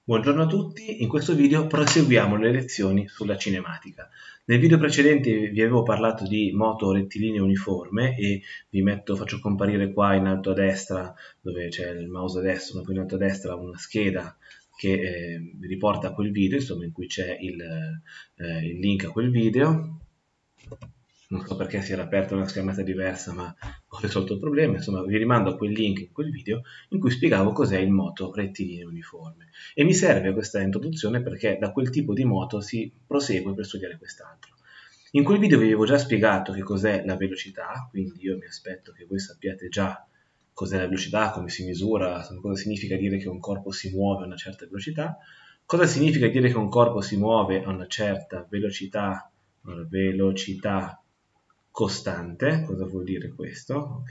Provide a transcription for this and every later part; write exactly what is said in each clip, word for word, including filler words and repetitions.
Buongiorno a tutti, in questo video proseguiamo le lezioni sulla cinematica. Nel video precedente vi avevo parlato di moto rettilineo uniforme e vi metto, faccio comparire qua in alto a destra, dove c'è il mouse a destra, ma poi in alto a destra una scheda che eh, riporta a quel video, insomma in cui c'è il, eh, il link a quel video. Non so perché si era aperta una schermata diversa, ma ho risolto il problema. Insomma, vi rimando a quel link in quel video in cui spiegavo cos'è il moto rettilineo uniforme. E mi serve questa introduzione perché da quel tipo di moto si prosegue per studiare quest'altro. In quel video vi avevo già spiegato che cos'è la velocità, quindi io mi aspetto che voi sappiate già cos'è la velocità, come si misura, cosa significa dire che un corpo si muove a una certa velocità, cosa significa dire che un corpo si muove a una certa velocità, una velocità costante, cosa vuol dire questo, ok?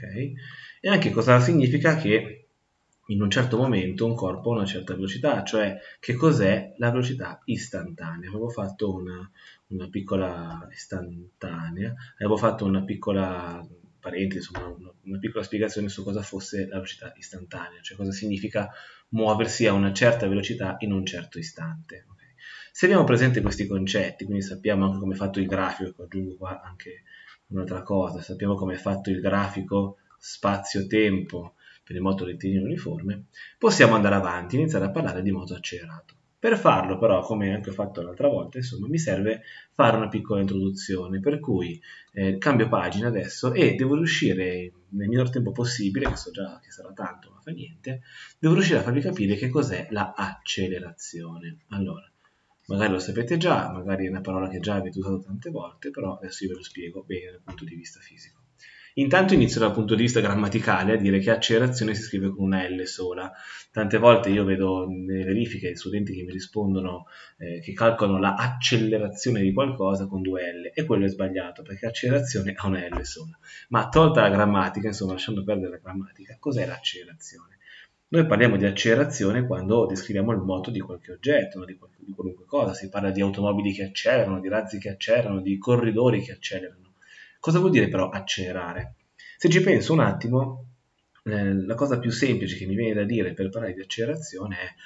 E anche cosa significa che in un certo momento un corpo ha una certa velocità, cioè che cos'è la velocità istantanea. Avevo fatto una, una piccola istantanea, avevo fatto una piccola parentesi, insomma, una, una piccola spiegazione su cosa fosse la velocità istantanea, cioè cosa significa muoversi a una certa velocità in un certo istante. Okay? Se abbiamo presente questi concetti, quindi sappiamo anche come è fatto il grafico, aggiungo qua anche un'altra cosa, sappiamo come è fatto il grafico spazio-tempo per il moto rettilineo uniforme, possiamo andare avanti e iniziare a parlare di moto accelerato. Per farlo però, come anche ho fatto l'altra volta, insomma, mi serve fare una piccola introduzione, per cui eh, cambio pagina adesso e devo riuscire nel minor tempo possibile, che so già che sarà tanto, ma fa niente, devo riuscire a farvi capire che cos'è la accelerazione. Allora, magari lo sapete già, magari è una parola che già avete usato tante volte, però adesso io ve lo spiego bene dal punto di vista fisico. Intanto inizio dal punto di vista grammaticale a dire che accelerazione si scrive con una L sola. Tante volte io vedo nelle verifiche gli studenti che mi rispondono eh, che calcolano la accelerazione di qualcosa con due L e quello è sbagliato perché accelerazione ha una L sola. Ma tolta la grammatica, insomma lasciando perdere la grammatica, cos'è l'accelerazione? Noi parliamo di accelerazione quando descriviamo il moto di qualche oggetto, no? di, qual- di qualunque cosa. Si parla di automobili che accelerano, di razzi che accelerano, di corridori che accelerano. Cosa vuol dire però accelerare? Se ci penso un attimo, eh, la cosa più semplice che mi viene da dire per parlare di accelerazione è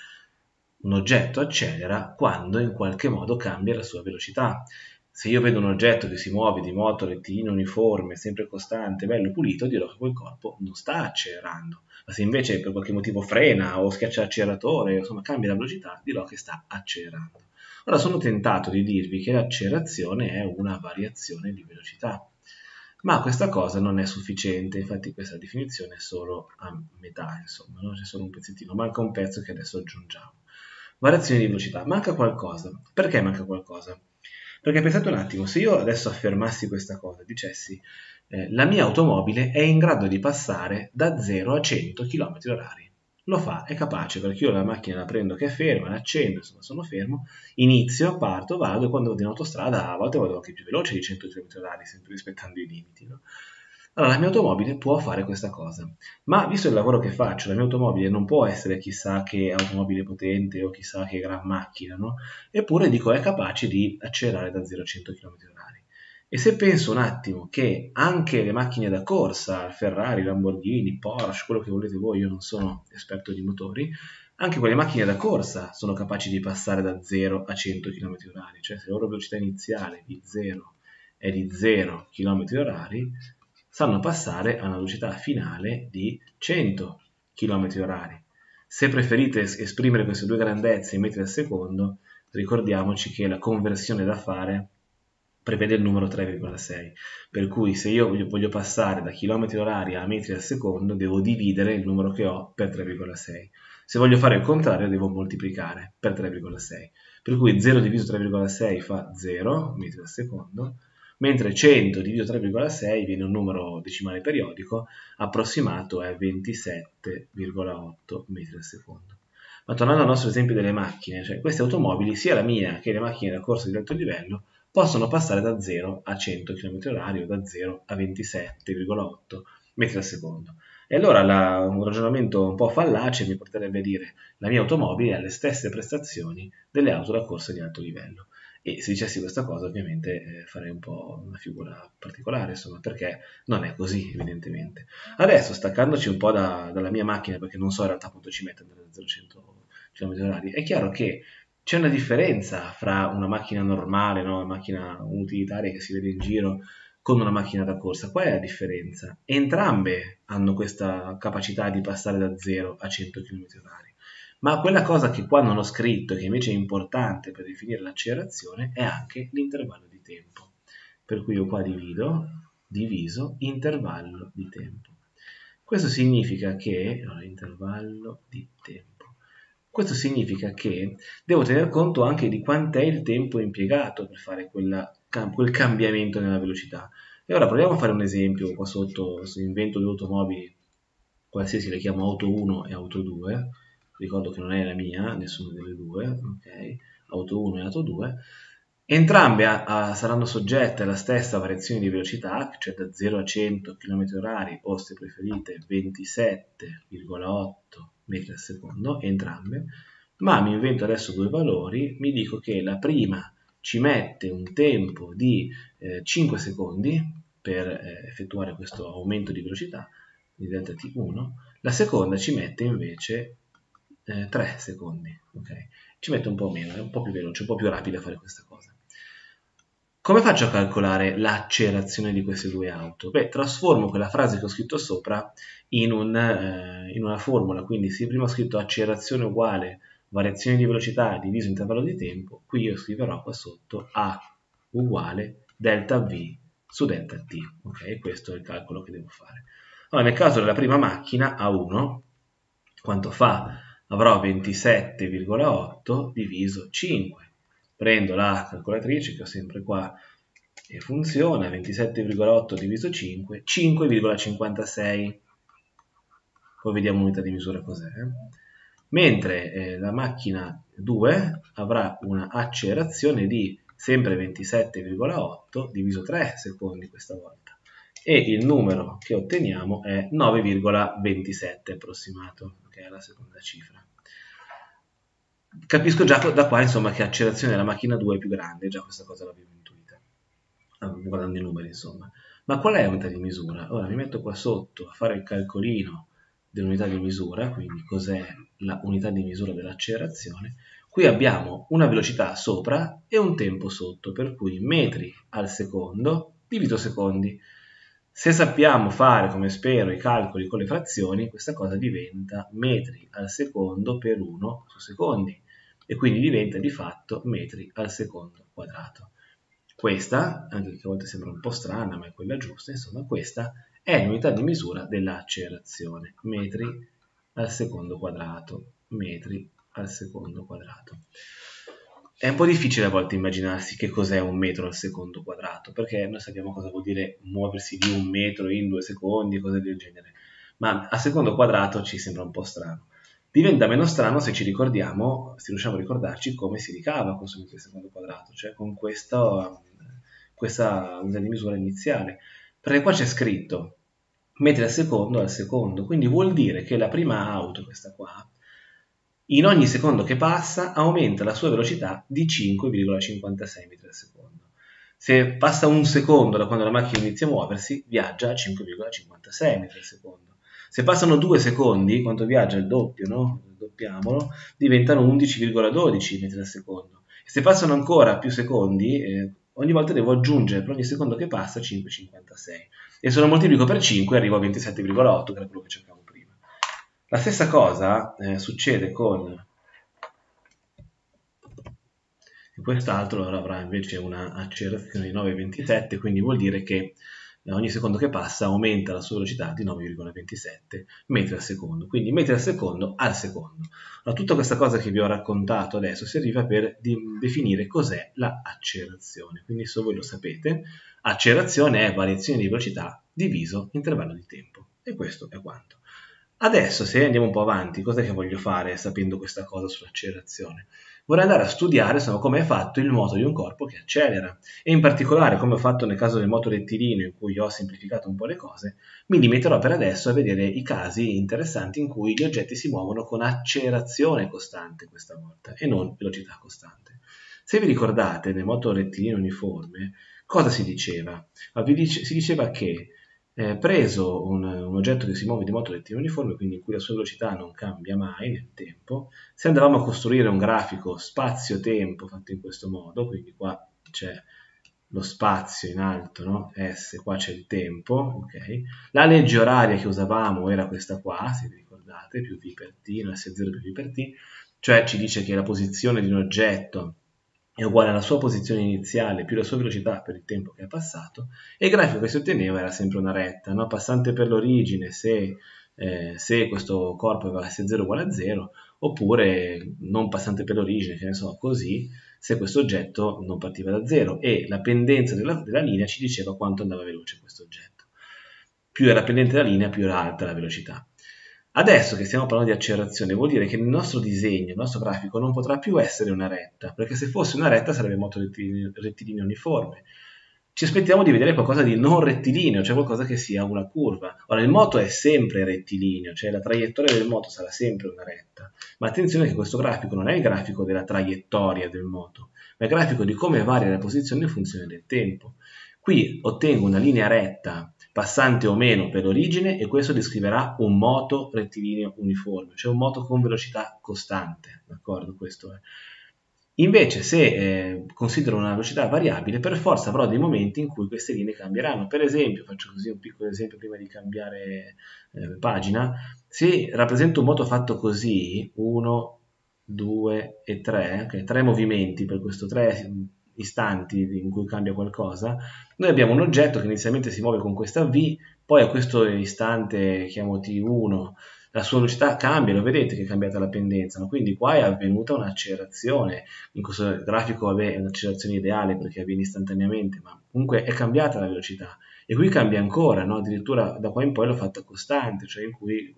un oggetto accelera quando in qualche modo cambia la sua velocità. Se io vedo un oggetto che si muove di moto rettilineo uniforme, sempre costante, bello pulito, dirò che quel corpo non sta accelerando. Ma se invece per qualche motivo frena o schiaccia l'acceleratore, insomma cambia la velocità, dirò che sta accelerando. Ora sono tentato di dirvi che l'accelerazione è una variazione di velocità, ma questa cosa non è sufficiente, infatti questa definizione è solo a metà, insomma, no? C'è solo un pezzettino, manca un pezzo che adesso aggiungiamo. Variazione di velocità, manca qualcosa. Perché manca qualcosa? Perché pensate un attimo, se io adesso affermassi questa cosa, dicessi eh, la mia automobile è in grado di passare da zero a cento chilometri orari. Lo fa, è capace, perché io la macchina la prendo che è ferma, la accendo, insomma sono fermo, inizio, parto, vado e quando vado in autostrada a volte vado anche più veloce di cento chilometri orari, sempre rispettando i limiti. No? Allora, la mia automobile può fare questa cosa, ma visto il lavoro che faccio, la mia automobile non può essere chissà che automobile potente o chissà che gran macchina, no? Eppure dico è capace di accelerare da zero a cento chilometri orari. E se penso un attimo che anche le macchine da corsa, Ferrari, Lamborghini, Porsche, quello che volete voi, io non sono esperto di motori, anche quelle macchine da corsa sono capaci di passare da zero a cento chilometri orari, cioè se la loro velocità iniziale di zero è di zero chilometri orari, sanno passare a una velocità finale di cento chilometri orari. Se preferite esprimere queste due grandezze in metri al secondo, ricordiamoci che la conversione da fare prevede il numero tre virgola sei, per cui se io voglio passare da chilometri orari a metri al secondo devo dividere il numero che ho per tre virgola sei. Se voglio fare il contrario devo moltiplicare per tre virgola sei, per cui zero diviso tre virgola sei fa zero metri al secondo, mentre cento diviso tre virgola sei viene un numero decimale periodico, approssimato è ventisette virgola otto metri al secondo. Ma tornando al nostro esempio delle macchine, cioè queste automobili, sia la mia che le macchine da corsa di alto livello, possono passare da zero a cento chilometri orari o da zero a ventisette virgola otto metri al secondo. E allora la, un ragionamento un po' fallace mi porterebbe a dire la mia automobile ha le stesse prestazioni delle auto da corsa di alto livello. E se dicessi questa cosa ovviamente eh, farei un po' una figura particolare, insomma, perché non è così evidentemente. Adesso staccandoci un po' da, dalla mia macchina, perché non so in realtà quanto ci mette andare da zero a cento chilometri orari, è chiaro che c'è una differenza fra una macchina normale, no? Una macchina utilitaria che si vede in giro, con una macchina da corsa. Qual è la differenza? Entrambe hanno questa capacità di passare da zero a cento chilometri orari, ma quella cosa che qua non ho scritto e che invece è importante per definire l'accelerazione è anche l'intervallo di tempo. Per cui io qua divido, diviso intervallo di tempo. Questo significa che, allora, intervallo di tempo. Questo significa che devo tener conto anche di quant'è il tempo impiegato per fare quella, quel cambiamento nella velocità. E ora proviamo a fare un esempio qua sotto, su invento di automobili, qualsiasi le chiamo auto uno e auto due, ricordo che non è la mia, nessuna delle due, ok? Auto uno e auto due, entrambe a, a, saranno soggette alla stessa variazione di velocità, cioè da zero a cento chilometri orari o, se preferite, ventisette virgola otto metri al secondo, entrambe, ma mi invento adesso due valori, mi dico che la prima ci mette un tempo di eh, cinque secondi per eh, effettuare questo aumento di velocità, di delta T uno, la seconda ci mette invece eh, tre secondi, ok? Ci mette un po' meno, è un po' più veloce, un po' più rapida a fare questa cosa. Come faccio a calcolare l'accelerazione di queste due auto? Beh, trasformo quella frase che ho scritto sopra in, un, eh, in una formula, quindi se prima ho scritto accelerazione uguale variazione di velocità diviso intervallo di tempo, qui io scriverò qua sotto A uguale delta V su delta T, ok? Questo è il calcolo che devo fare. Allora, nel caso della prima macchina, A uno, quanto fa? Avrò ventisette virgola otto diviso cinque. Prendo la calcolatrice che ho sempre qua e funziona, ventisette virgola otto diviso cinque, cinque virgola cinquantasei. Poi vediamo l'unità di misura cos'è. Eh? Mentre eh, la macchina due avrà una accelerazione di sempre ventisette virgola otto diviso tre secondi questa volta. E il numero che otteniamo è nove virgola ventisette approssimato, che è la seconda cifra. Capisco già da qua, insomma, che accelerazione della macchina due è più grande, già questa cosa l'avevo intuita, guardando i numeri, insomma. Ma qual è l'unità di misura? Ora mi metto qua sotto a fare il calcolino dell'unità di misura, quindi cos'è la unità di misura dell'accelerazione. Qui abbiamo una velocità sopra e un tempo sotto, per cui metri al secondo diviso secondi. Se sappiamo fare, come spero, i calcoli con le frazioni, questa cosa diventa metri al secondo per uno su secondi e quindi diventa di fatto metri al secondo quadrato. Questa, anche che a volte sembra un po' strana, ma è quella giusta, insomma, questa è l'unità di misura dell'accelerazione, metri al secondo quadrato, metri al secondo quadrato. È un po' difficile a volte immaginarsi che cos'è un metro al secondo quadrato, perché noi sappiamo cosa vuol dire muoversi di un metro in due secondi e cose del genere, ma a secondo quadrato ci sembra un po' strano. Diventa meno strano se ci ricordiamo, se riusciamo a ricordarci come si ricava con questo metro al secondo quadrato, cioè con questa, questa unità di misura iniziale, perché qua c'è scritto metri al secondo al secondo, quindi vuol dire che la prima auto, questa qua, in ogni secondo che passa aumenta la sua velocità di cinque virgola cinquantasei metri al secondo. Se passa un secondo da quando la macchina inizia a muoversi, viaggia a cinque virgola cinquantasei metri al secondo. Se passano due secondi, quanto viaggia il doppio, no? Doppiamolo, diventano undici virgola dodici metri al secondo. E se passano ancora più secondi, eh, ogni volta devo aggiungere per ogni secondo che passa cinque virgola cinquantasei. E se lo moltiplico per cinque arrivo a ventisette virgola otto, che era quello che cercavo prima. La stessa cosa eh, succede con quest'altro, avrà invece una accelerazione di nove virgola ventisette, quindi vuol dire che ogni secondo che passa aumenta la sua velocità di nove virgola ventisette metri al secondo, quindi metri al secondo al secondo. Allora, tutta questa cosa che vi ho raccontato adesso serviva per definire cos'è l'accelerazione, quindi se voi lo sapete, accelerazione è variazione di velocità diviso intervallo di tempo, e questo è quanto. Adesso, se andiamo un po' avanti, cosa che voglio fare sapendo questa cosa sull'accelerazione? Vorrei andare a studiare insomma, come è fatto il moto di un corpo che accelera e in particolare come ho fatto nel caso del moto rettilineo in cui ho semplificato un po' le cose, mi limiterò per adesso a vedere i casi interessanti in cui gli oggetti si muovono con accelerazione costante questa volta e non velocità costante. Se vi ricordate nel moto rettilineo uniforme cosa si diceva? Si diceva che eh, preso un, un oggetto che si muove di moto rettilineo uniforme, quindi in cui la sua velocità non cambia mai nel tempo, se andavamo a costruire un grafico spazio-tempo fatto in questo modo, quindi qua c'è lo spazio in alto, no? S, qua c'è il tempo, ok? La legge oraria che usavamo era questa qua, se vi ricordate, più V per T, no? S zero più V per T, cioè ci dice che la posizione di un oggetto è uguale alla sua posizione iniziale più la sua velocità per il tempo che è passato, e il grafico che si otteneva era sempre una retta, no? Passante per l'origine se, eh, se questo corpo aveva S zero uguale a zero, oppure non passante per l'origine, che ne so, così, se questo oggetto non partiva da zero, e la pendenza della, della linea ci diceva quanto andava veloce questo oggetto. Più era pendente la linea, più era alta la velocità. Adesso che stiamo parlando di accelerazione, vuol dire che il nostro disegno, il nostro grafico non potrà più essere una retta, perché se fosse una retta sarebbe moto rettilineo, rettilineo uniforme. Ci aspettiamo di vedere qualcosa di non rettilineo, cioè qualcosa che sia una curva. Ora, il moto è sempre rettilineo, cioè la traiettoria del moto sarà sempre una retta, ma attenzione che questo grafico non è il grafico della traiettoria del moto, ma è il grafico di come varia la posizione in funzione del tempo. Qui ottengo una linea retta passante o meno per l'origine, e questo descriverà un moto rettilineo uniforme, cioè un moto con velocità costante, d'accordo? Questo è. Invece se eh, considero una velocità variabile, per forza avrò dei momenti in cui queste linee cambieranno. Per esempio, faccio così un piccolo esempio prima di cambiare eh, pagina, se rappresento un moto fatto così, uno, due e tre, okay, tre movimenti per questo tre istanti in cui cambia qualcosa, noi abbiamo un oggetto che inizialmente si muove con questa V, poi a questo istante, chiamo T uno, la sua velocità cambia, lo vedete che è cambiata la pendenza, no? Quindi qua è avvenuta un'accelerazione. In questo grafico vabbè, è un'accelerazione ideale perché avviene istantaneamente, ma comunque è cambiata la velocità, e qui cambia ancora, no? Addirittura da qua in poi l'ho fatta costante, cioè in cui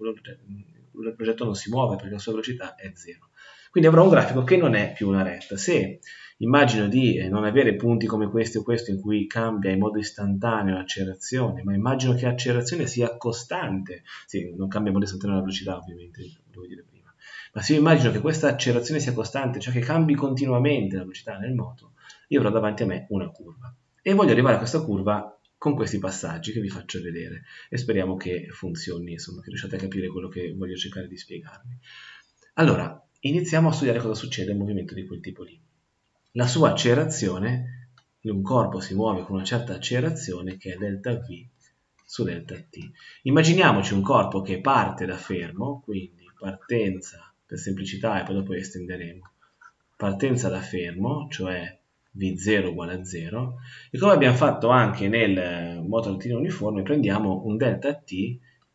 il progetto non si muove perché la sua velocità è zero. Quindi avrò un grafico che non è più una retta. Se immagino di eh, non avere punti come questo o questo in cui cambia in modo istantaneo l'accelerazione, ma immagino che l'accelerazione sia costante, sì, non cambia in modo istantaneo la velocità ovviamente, devo dire prima, ma se io immagino che questa accelerazione sia costante, cioè che cambi continuamente la velocità nel moto, io avrò davanti a me una curva, e voglio arrivare a questa curva con questi passaggi che vi faccio vedere, e speriamo che funzioni, insomma, che riusciate a capire quello che voglio cercare di spiegarvi. Allora, iniziamo a studiare cosa succede al movimento di quel tipo lì. La sua accelerazione, un corpo si muove con una certa accelerazione che è delta V su delta T. Immaginiamoci un corpo che parte da fermo, quindi partenza, per semplicità e poi dopo estenderemo, partenza da fermo, cioè V zero uguale a zero, e come abbiamo fatto anche nel moto rettilineo uniforme, prendiamo un delta T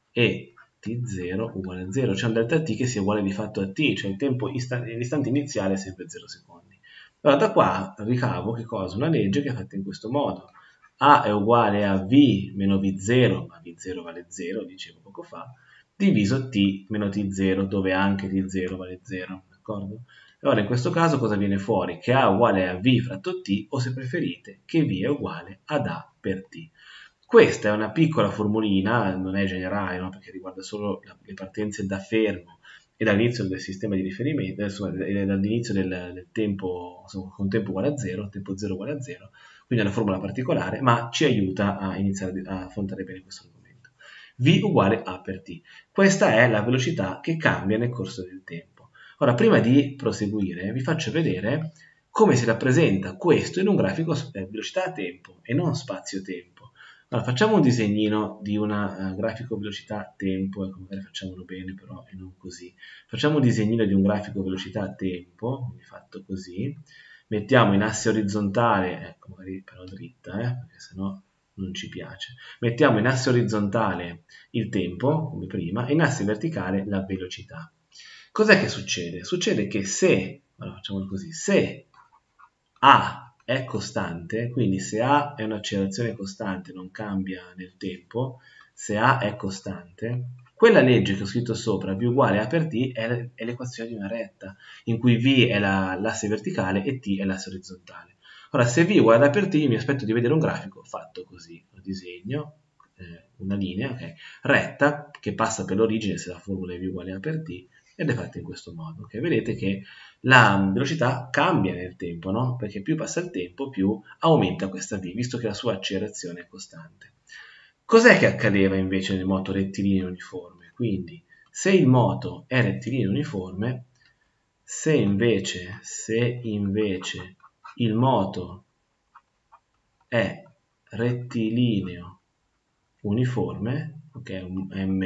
e T zero uguale a zero, cioè un delta T che sia uguale di fatto a T, cioè il tempo istant- l'istante iniziale è sempre zero secondi. Allora da qua ricavo che cosa? Una legge che è fatta in questo modo. A è uguale a V meno V zero, ma V zero vale zero, dicevo poco fa, diviso T meno T zero, dove anche T zero vale zero, d'accordo? Allora in questo caso cosa viene fuori? Che A è uguale a V fratto T, o se preferite, che V è uguale ad A per T. Questa è una piccola formulina, non è generale, no? Perché riguarda solo le partenze da fermo e dall'inizio del sistema di riferimento, insomma, dall'inizio del, del tempo, insomma, con tempo uguale a zero, tempo zero uguale a zero, quindi è una formula particolare, ma ci aiuta a iniziare a affrontare bene questo argomento. V uguale A per T. Questa è la velocità che cambia nel corso del tempo. Ora, prima di proseguire, vi faccio vedere come si rappresenta questo in un grafico velocità-tempo e non spazio-tempo. Allora, facciamo un disegnino di una uh, grafico velocità-tempo, ecco, magari facciamolo bene però e non così. Facciamo un disegnino di un grafico velocità-tempo, quindi fatto così. Mettiamo in asse orizzontale, ecco, magari però dritta, eh, perché sennò non ci piace. Mettiamo in asse orizzontale il tempo, come prima, e in asse verticale la velocità. Cos'è che succede? Succede che se, allora facciamolo così, se A è costante, quindi se A è un'accelerazione costante, non cambia nel tempo, se A è costante, quella legge che ho scritto sopra, V uguale A per T, è, è l'equazione di una retta, in cui V è l'asse verticale e T è l'asse orizzontale. Ora, se V è uguale a A per T, mi aspetto di vedere un grafico fatto così, lo disegno, eh, una linea, okay, retta, che passa per l'origine se la formula è V uguale a A per T, ed è fatta in questo modo. Okay? Vedete che la velocità cambia nel tempo, no? Perché più passa il tempo, più aumenta questa V, visto che la sua accelerazione è costante. Cos'è che accadeva invece nel moto rettilineo uniforme? Quindi se il moto è rettilineo uniforme, se invece, se invece il moto è rettilineo uniforme, ok, M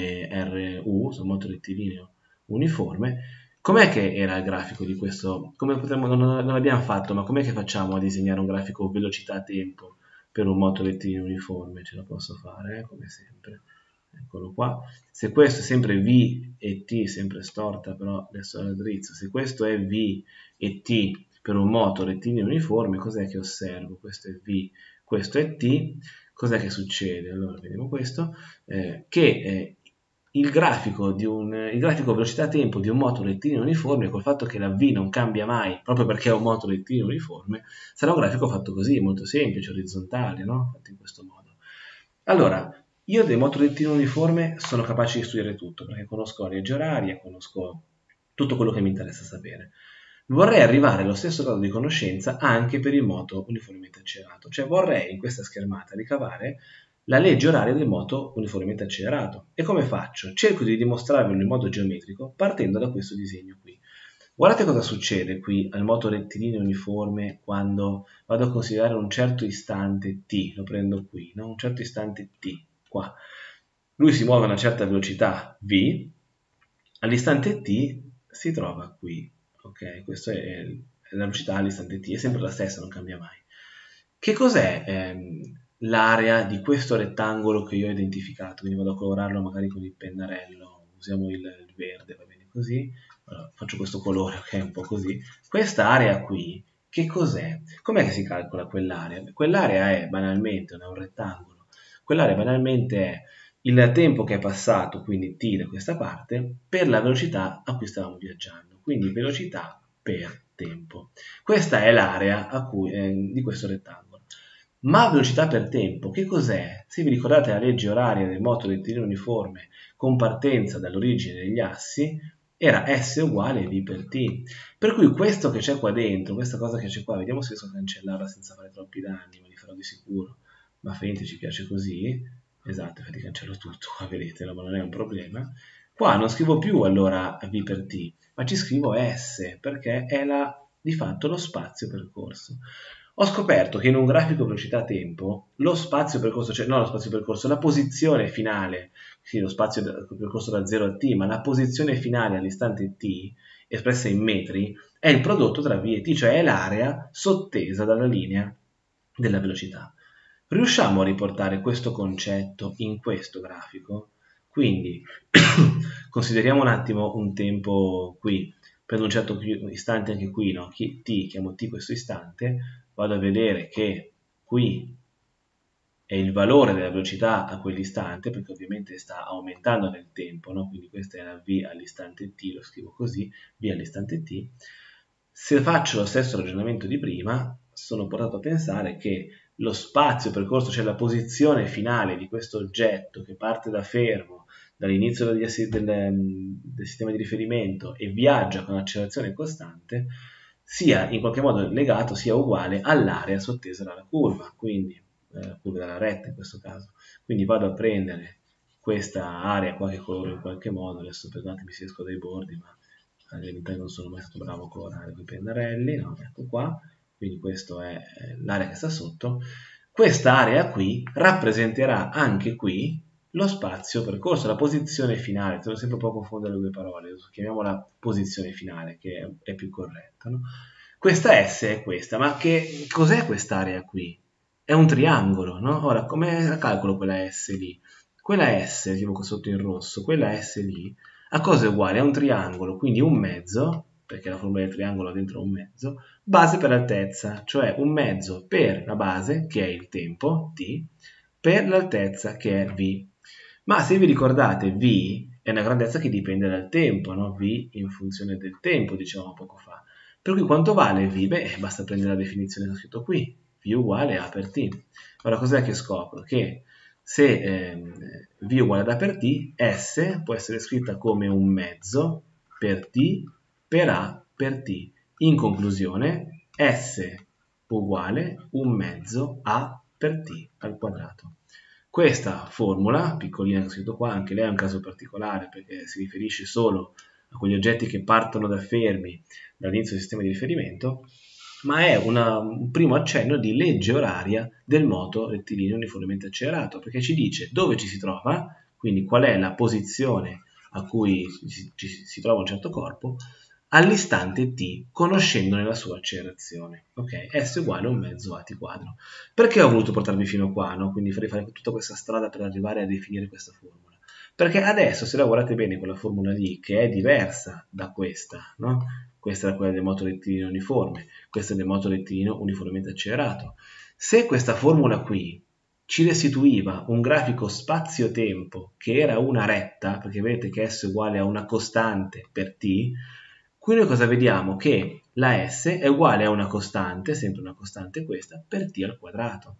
R U, sono moto rettilineo uniforme, com'è che era il grafico di questo? Come potremmo, non, non l'abbiamo fatto, ma com'è che facciamo a disegnare un grafico velocità-tempo per un moto rettilineo uniforme? Ce la posso fare, eh, come sempre. Eccolo qua. Se questo è sempre V e T, sempre storta, però adesso la drizzo. Se questo è V e T per un moto rettilineo uniforme, cos'è che osservo? Questo è V, questo è T. Cos'è che succede? Allora, vediamo questo. Eh, che eh, il grafico di un il grafico velocità-tempo di un moto rettilineo uniforme, col fatto che la V non cambia mai, proprio perché è un moto rettilineo uniforme, sarà un grafico fatto così, molto semplice, orizzontale, no? Fatto in questo modo. Allora, io del moto rettilineo uniforme sono capace di studiare tutto, perché conosco la legge oraria, conosco tutto quello che mi interessa sapere. Vorrei arrivare allo stesso grado di conoscenza anche per il moto uniformemente accelerato, cioè vorrei in questa schermata ricavare la legge oraria del moto uniformemente accelerato. E come faccio? Cerco di dimostrarvelo in modo geometrico partendo da questo disegno qui. Guardate cosa succede qui al moto rettilineo uniforme quando vado a considerare un certo istante t, lo prendo qui, no? Un certo istante t, qua. Lui si muove a una certa velocità v, all'istante t si trova qui, ok? Questa è la velocità all'istante t, è sempre la stessa, non cambia mai. Che cos'è ehm, l'area di questo rettangolo che io ho identificato? Quindi vado a colorarlo magari con il pennarello, usiamo il, il verde, va bene così. Allora, faccio questo colore, ok, un po' così. Questa area qui, che cos'è? Com'è che si calcola quell'area? Quell'area è banalmente, non è un rettangolo, quell'area banalmente è il tempo che è passato, quindi t da questa parte, per la velocità a cui stavamo viaggiando, quindi velocità per tempo. Questa è l'area eh, di questo rettangolo. Ma velocità per tempo, che cos'è? Se vi ricordate la legge oraria del moto rettilineo uniforme con partenza dall'origine degli assi, era S uguale V per T. Per cui questo che c'è qua dentro, questa cosa che c'è qua, vediamo se riesco a cancellarla senza fare troppi danni, ma li farò di sicuro. Ma fa niente, ci piace così. Esatto, infatti cancello tutto, qua vedete, ma non è un problema. Qua non scrivo più allora V per T, ma ci scrivo S, perché è la, di fatto lo spazio percorso. Ho scoperto che in un grafico velocità-tempo lo spazio percorso, cioè no lo spazio percorso, la posizione finale, sì, lo spazio percorso da zero a t, ma la posizione finale all'istante t, espressa in metri, è il prodotto tra v e t, cioè è l'area sottesa dalla linea della velocità. Riusciamo a riportare questo concetto in questo grafico? Quindi consideriamo un attimo un tempo qui, prendo un certo istante anche qui, no? T, chiamo t questo istante, vado a vedere che qui è il valore della velocità a quell'istante, perché ovviamente sta aumentando nel tempo, no? Quindi questa è la v all'istante t, lo scrivo così, v all'istante t. Se faccio lo stesso ragionamento di prima, sono portato a pensare che lo spazio percorso, cioè la posizione finale di questo oggetto che parte da fermo, dall'inizio del, del, del sistema di riferimento e viaggia con accelerazione costante, sia in qualche modo legato, sia uguale all'area sottesa dalla curva, quindi eh, curva della retta in questo caso. Quindi vado a prendere questa area qua che coloro in qualche modo, adesso perdonatemi se esco dai bordi, ma all'interno non sono mai stato bravo a colorare con i pennarelli, no? Ecco qua, quindi questa è l'area che sta sotto. Questa area qui rappresenterà anche qui lo spazio percorso, la posizione finale, devo sempre un po' confondere le due parole, chiamiamola posizione finale che è più corretta, no? Questa S è questa, ma che cos'è quest'area qui? È un triangolo, no? Ora, come calcolo quella S lì? Quella S, tipo qua sotto in rosso, quella S lì, a cosa è uguale? A un triangolo, quindi un mezzo, perché la formula del triangolo ha dentro un mezzo, base per altezza, cioè un mezzo per la base, che è il tempo, t, per l'altezza, che è v. Ma se vi ricordate, v è una grandezza che dipende dal tempo, no? V in funzione del tempo, dicevamo poco fa. Per cui quanto vale v? Beh, basta prendere la definizione che ho scritto qui, v uguale a per t. Ora cos'è che scopro? Che se eh, v uguale ad a per t, S può essere scritta come un mezzo per t per a per t. In conclusione, S uguale un mezzo a per t al quadrato. questa formula, piccolina che ho scritto qua, anche lei è un caso particolare perché si riferisce solo a quegli oggetti che partono da fermi dall'inizio del sistema di riferimento, ma è una, un primo accenno di legge oraria del moto rettilineo uniformemente accelerato, perché ci dice dove ci si trova, quindi qual è la posizione a cui si, ci, si trova un certo corpo, all'istante t, conoscendone la sua accelerazione. Ok? S uguale a un mezzo a t quadro. Perché ho voluto portarvi fino qua, no? Quindi farei fare tutta questa strada per arrivare a definire questa formula. Perché adesso, se lavorate bene con la formula lì, che è diversa da questa, no? Questa è quella del moto rettilineo uniforme, questa è del moto rettilineo uniformemente accelerato. Se questa formula qui ci restituiva un grafico spazio-tempo che era una retta, perché vedete che S è uguale a una costante per t, qui noi cosa vediamo? Che la S è uguale a una costante, sempre una costante questa, per t al quadrato.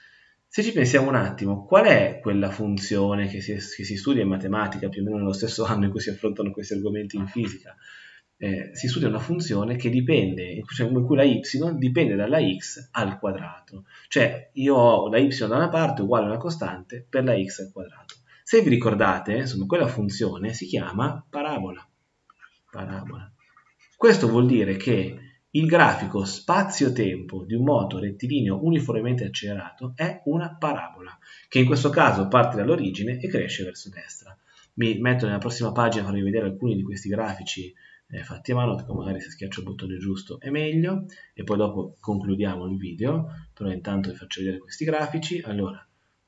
Se ci pensiamo un attimo, qual è quella funzione che si, che si studia in matematica, più o meno nello stesso anno in cui si affrontano questi argomenti in fisica? Eh, si studia una funzione che dipende, cioè in cui la y dipende dalla x al quadrato. Cioè io ho la y da una parte uguale a una costante per la x al quadrato. Se vi ricordate, insomma, quella funzione si chiama parabola. Parabola. Questo vuol dire che il grafico spazio-tempo di un moto rettilineo uniformemente accelerato è una parabola, che in questo caso parte dall'origine e cresce verso destra. Mi metto nella prossima pagina a farvi vedere alcuni di questi grafici eh, fatti a mano, perché magari se schiaccio il bottone giusto è meglio, e poi dopo concludiamo il video, però intanto vi faccio vedere questi grafici. Allora,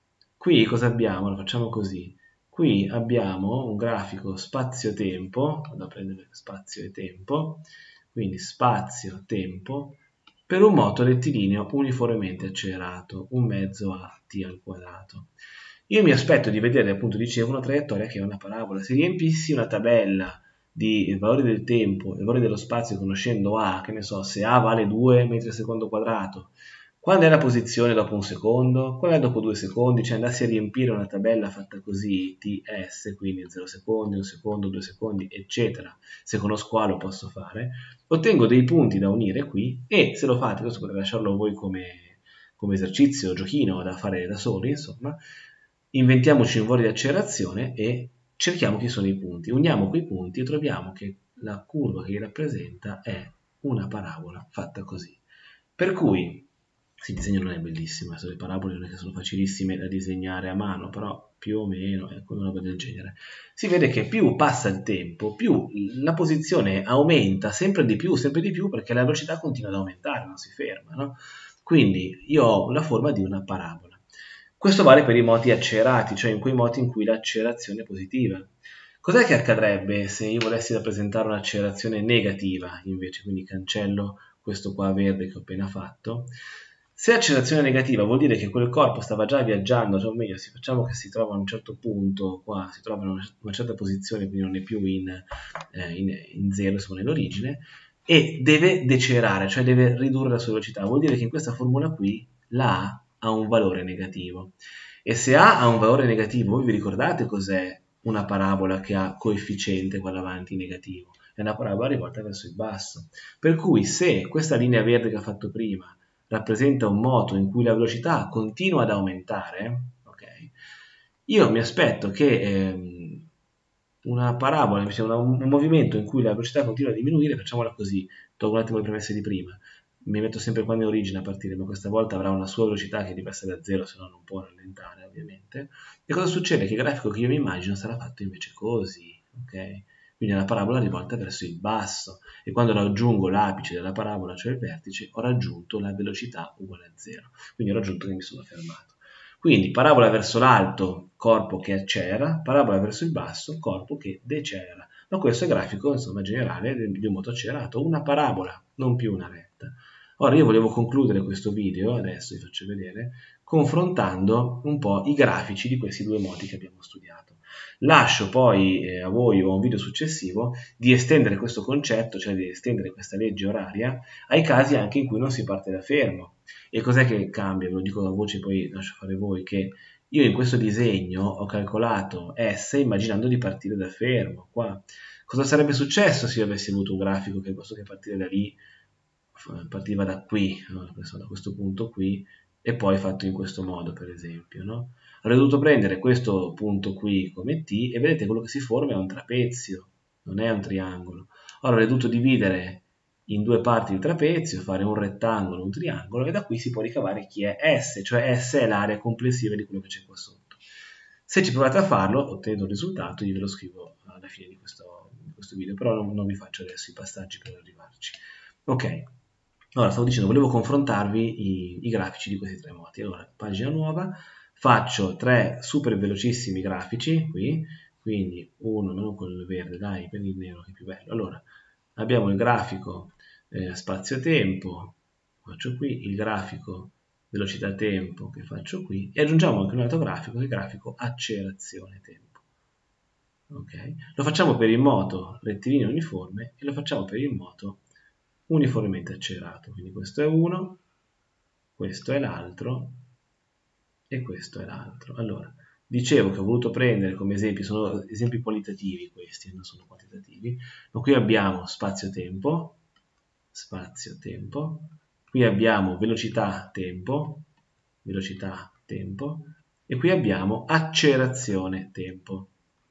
qui cosa abbiamo? Lo facciamo così. Qui abbiamo un grafico spazio-tempo, vado a prendere spazio e tempo, quindi spazio-tempo, per un moto rettilineo uniformemente accelerato, un mezzo a t al quadrato. Io mi aspetto di vedere, appunto, dicevo, una traiettoria che è una parabola. Se riempissi una tabella di valori del tempo e valori dello spazio conoscendo A, che ne so, se A vale due metri al secondo quadrato, quando è la posizione dopo un secondo? Qual è dopo due secondi? Cioè andassi a riempire una tabella fatta così, T S, quindi zero secondi, un secondo, due secondi, eccetera. Se conosco A lo posso fare. Ottengo dei punti da unire qui e se lo fate, questo potete lasciarlo voi come, come esercizio, giochino da fare da soli, insomma, inventiamoci un valore di accelerazione e cerchiamo chi sono i punti. Uniamo quei punti e troviamo che la curva che li rappresenta è una parabola fatta così. Per cui il disegno non è bellissimo, adesso le parabole non è che sono facilissime da disegnare a mano, però più o meno è come una roba del genere. Si vede che più passa il tempo, più la posizione aumenta sempre di più, sempre di più, perché la velocità continua ad aumentare, non si ferma, no? Quindi io ho la forma di una parabola. Questo vale per i moti accelerati, cioè in quei moti in cui l'accelerazione è positiva. Cos'è che accadrebbe se io volessi rappresentare un'accelerazione negativa, invece, quindi cancello questo qua verde che ho appena fatto? Se accelerazione negativa vuol dire che quel corpo stava già viaggiando, cioè, o meglio, se facciamo che si trova a un certo punto, qua si trova in una, una certa posizione, quindi non è più in, eh, in, in zero, insomma nell'origine, e deve decelerare, cioè deve ridurre la sua velocità. Vuol dire che in questa formula qui la A ha un valore negativo. E se A ha un valore negativo, voi vi ricordate cos'è una parabola che ha coefficiente qua davanti negativo? È una parabola rivolta verso il basso. Per cui se questa linea verde che ho fatto prima rappresenta un moto in cui la velocità continua ad aumentare, okay, io mi aspetto che ehm, una parabola, diciamo, un, un movimento in cui la velocità continua a diminuire, facciamola così, tolgo un attimo le premesse di prima, mi metto sempre qua in origine a partire, ma questa volta avrà una sua velocità che è diversa da zero, se no non può rallentare ovviamente. E cosa succede? Che il grafico che io mi immagino sarà fatto invece così, ok? Quindi è una parabola rivolta verso il basso, e quando raggiungo l'apice della parabola, cioè il vertice, ho raggiunto la velocità uguale a zero, quindi ho raggiunto che mi sono fermato. Quindi parabola verso l'alto, corpo che accelera, parabola verso il basso, corpo che decelera. Ma questo è il grafico, insomma, generale di un moto accelerato, una parabola, non più una retta. Ora io volevo concludere questo video, adesso vi faccio vedere, confrontando un po' i grafici di questi due moti che abbiamo studiato. Lascio poi eh, a voi o a un video successivo di estendere questo concetto, cioè di estendere questa legge oraria, ai casi anche in cui non si parte da fermo. E cos'è che cambia? Ve lo dico a voce, poi lascio fare voi, che io in questo disegno ho calcolato S immaginando di partire da fermo. Qua. Cosa sarebbe successo se io avessi avuto un grafico che posso che partire da lì, partiva da qui, no? Da questo punto qui, e poi fatto in questo modo, per esempio, no? Avrei dovuto prendere questo punto qui come T e vedete quello che si forma è un trapezio, non è un triangolo. Allora avrei dovuto dividere in due parti il trapezio, fare un rettangolo, un triangolo e da qui si può ricavare chi è S, cioè S è l'area complessiva di quello che c'è qua sotto. Se ci provate a farlo, ottenete un risultato, io ve lo scrivo alla fine di questo, di questo video, però non, non vi faccio adesso i passaggi per arrivarci. Ok, allora stavo dicendo, volevo confrontarvi i, i grafici di questi tre moti. Allora, pagina nuova, faccio tre super velocissimi grafici qui, quindi uno, non quello verde, dai, prendi il nero che è più bello. Allora, abbiamo il grafico eh, spazio-tempo, faccio qui, il grafico velocità-tempo che faccio qui, e aggiungiamo anche un altro grafico, che è il grafico accelerazione-tempo. Okay. Lo facciamo per il moto rettilineo uniforme e lo facciamo per il moto uniformemente accelerato. Quindi questo è uno, questo è l'altro e questo è l'altro. Allora, dicevo che ho voluto prendere come esempio, sono esempi qualitativi questi, non sono quantitativi, ma qui abbiamo spazio-tempo, spazio-tempo, qui abbiamo velocità-tempo, velocità-tempo, e qui abbiamo accelerazione-tempo,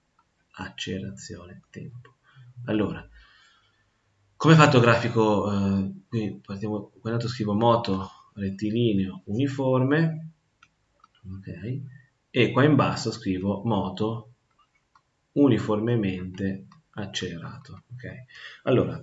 accelerazione-tempo. Allora, come fatto il grafico? Eh, qui partiamo, qua intanto scrivo moto rettilineo uniforme, ok, e qua in basso scrivo moto uniformemente accelerato, ok. Allora,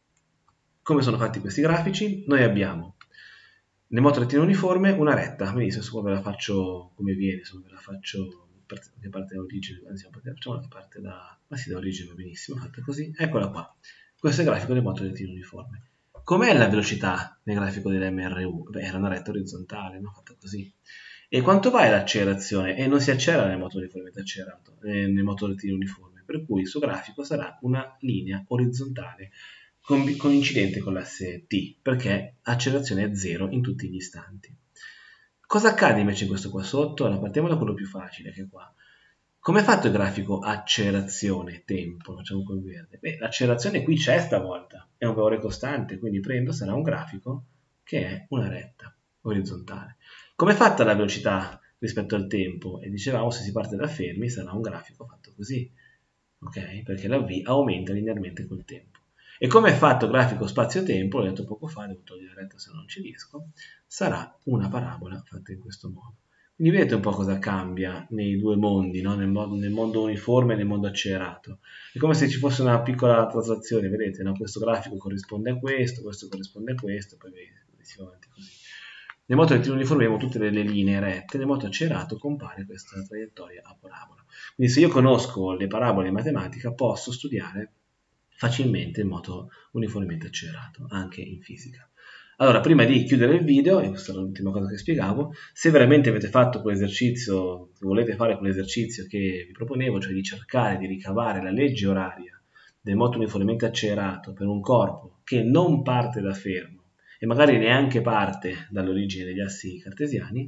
come sono fatti questi grafici? Noi abbiamo nel moto rettilineo uniforme una retta, benissimo, adesso ve la faccio come viene, insomma ve la faccio che parte da origine, anzi facciamo che parte da, ma sì, da origine, va benissimo, fatta così, eccola qua. Questo è il grafico del moto rettilineo uniforme. Com'è la velocità nel grafico dell'M R U? Beh, era una retta orizzontale, no? Fatta così. E quanto va l'accelerazione? E non si accelera nel moto uniformemente accelerato, eh, nel moto rettilineo uniforme, per cui il suo grafico sarà una linea orizzontale coincidente con l'asse T, perché accelerazione è zero in tutti gli istanti. Cosa accade invece in questo qua sotto? Allora, partiamo da quello più facile, che è qua. Come è fatto il grafico accelerazione tempo? Facciamo col verde. Beh, l'accelerazione qui c'è stavolta, è un valore costante, quindi prendo, sarà un grafico che è una retta orizzontale. Come è fatta la velocità rispetto al tempo? E dicevamo, se si parte da fermi sarà un grafico fatto così, ok? Perché la V aumenta linearmente col tempo. E come è fatto il grafico spazio-tempo, l'ho detto poco fa, devo togliere la retta se non ci riesco, sarà una parabola fatta in questo modo. Quindi vedete un po' cosa cambia nei due mondi, no? nel, modo, nel mondo uniforme e nel mondo accelerato. È come se ci fosse una piccola traslazione, vedete? No? Questo grafico corrisponde a questo, questo corrisponde a questo, poi si va avanti così. Nel moto rettilineo uniforme abbiamo tutte le linee rette, nel moto accelerato compare questa traiettoria a parabola. Quindi se io conosco le parabole in matematica posso studiare facilmente il moto uniformemente accelerato, anche in fisica. Allora, prima di chiudere il video, e questa è l'ultima cosa che spiegavo, se veramente avete fatto quell'esercizio, se volete fare quell'esercizio che vi proponevo, cioè di cercare di ricavare la legge oraria del moto uniformemente accelerato per un corpo che non parte da fermo e magari neanche parte dall'origine degli assi cartesiani,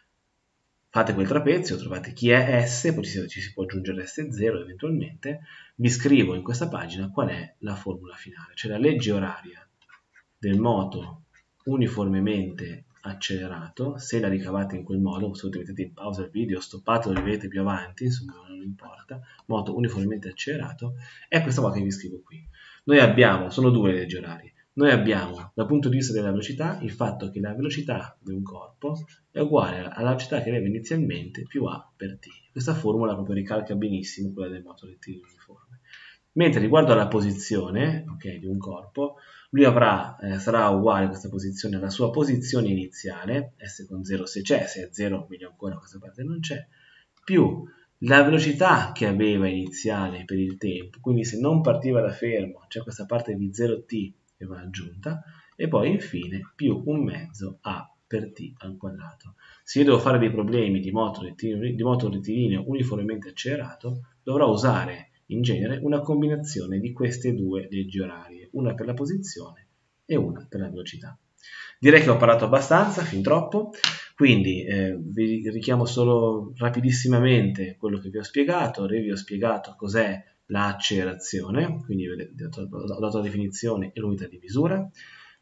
fate quel trapezio, trovate chi è S, poi ci si, ci si può aggiungere S zero eventualmente, vi scrivo in questa pagina qual è la formula finale, cioè la legge oraria del moto uniformemente accelerato. Se la ricavate in quel modo, se mettete in pausa il video, stoppate o lo vedete più avanti, insomma non importa, moto uniformemente accelerato, è questa qua che vi scrivo qui. Noi abbiamo, sono due le leggi orarie, noi abbiamo dal punto di vista della velocità il fatto che la velocità di un corpo è uguale alla velocità che aveva inizialmente più A per T. Questa formula proprio ricalca benissimo quella del moto rettilineo uniforme. Mentre riguardo alla posizione, okay, di un corpo, lui avrà, eh, sarà uguale questa posizione alla sua posizione iniziale, S con zero se c'è, se è zero meglio ancora, questa parte non c'è, più la velocità che aveva iniziale per il tempo, quindi se non partiva da fermo c'è questa parte di zero t che va aggiunta, e poi infine più un mezzo A per t al quadrato. Se io devo fare dei problemi di moto rettilineo, di moto rettilineo uniformemente accelerato, dovrò usare in genere una combinazione di queste due leggi orarie, una per la posizione e una per la velocità. Direi che ho parlato abbastanza, fin troppo, quindi eh, vi richiamo solo rapidissimamente quello che vi ho spiegato. Vi ho spiegato cos'è l'accelerazione, quindi ho dato la definizione e l'unità di misura.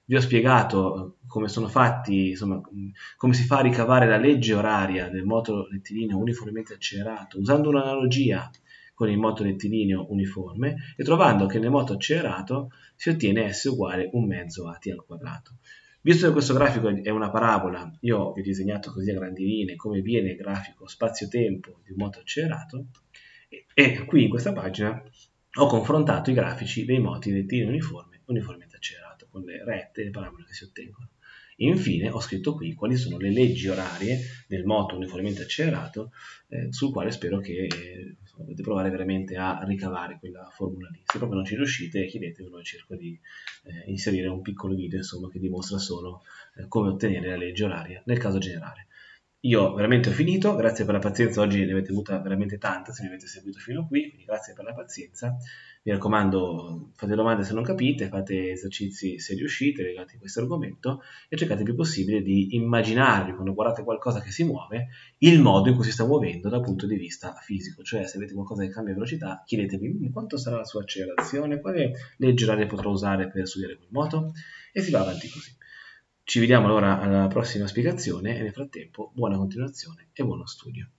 vi ho spiegato come sono fatti, insomma, come si fa a ricavare la legge oraria del moto rettilineo uniformemente accelerato usando un'analogia con il moto rettilineo uniforme e trovando che nel moto accelerato si ottiene S uguale un mezzo A T al quadrato. Visto che questo grafico è una parabola, io vi ho disegnato così a grandi linee come viene il grafico spazio-tempo di un moto accelerato e, e qui in questa pagina ho confrontato i grafici dei moti rettilineo uniforme e uniformemente accelerato con le rette e le parabole che si ottengono. Infine ho scritto qui quali sono le leggi orarie del moto uniformemente accelerato eh, sul quale spero che eh, dovete provare veramente a ricavare quella formula lì. Se proprio non ci riuscite chiedetemelo e cerco di eh, inserire un piccolo video insomma, che dimostra solo eh, come ottenere la legge oraria nel caso generale. Io veramente ho finito, grazie per la pazienza, oggi ne avete avuta veramente tanta se mi avete seguito fino qui, quindi grazie per la pazienza. Mi raccomando, fate domande se non capite, fate esercizi se riuscite legati a questo argomento e cercate il più possibile di immaginarvi, quando guardate qualcosa che si muove, il modo in cui si sta muovendo dal punto di vista fisico. Cioè, se avete qualcosa che cambia velocità, chiedetevi quanto sarà la sua accelerazione, quale legge oraria potrò usare per studiare quel moto, e si va avanti così. Ci vediamo allora alla prossima spiegazione e nel frattempo buona continuazione e buono studio.